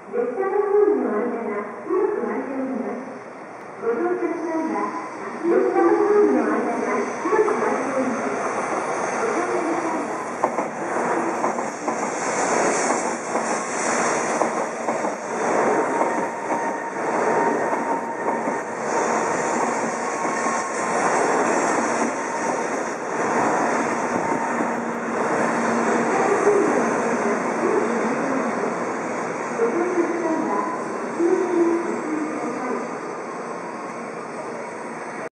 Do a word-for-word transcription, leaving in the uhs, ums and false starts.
列車のホームの間が広く空いております。ご乗車の際は列車のホームの間が広く